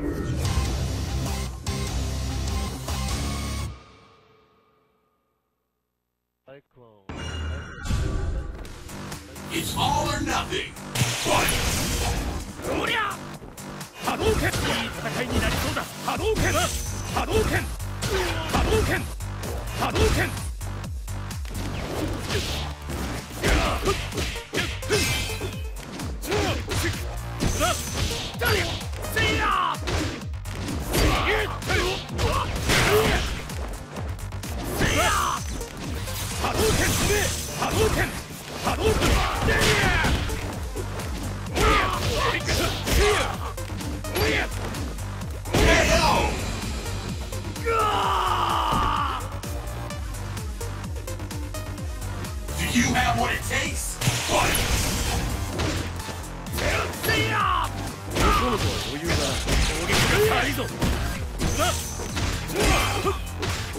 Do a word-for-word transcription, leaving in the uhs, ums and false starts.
It's all or nothing. Fight! おりゃ波動拳。いい戦いになりそうだ。波動拳波動拳波動拳波動拳。波動拳飛べ。波動拳波動拳。 Do you have what it takes? Fight! この子は余裕だ。攻撃が軽いぞ。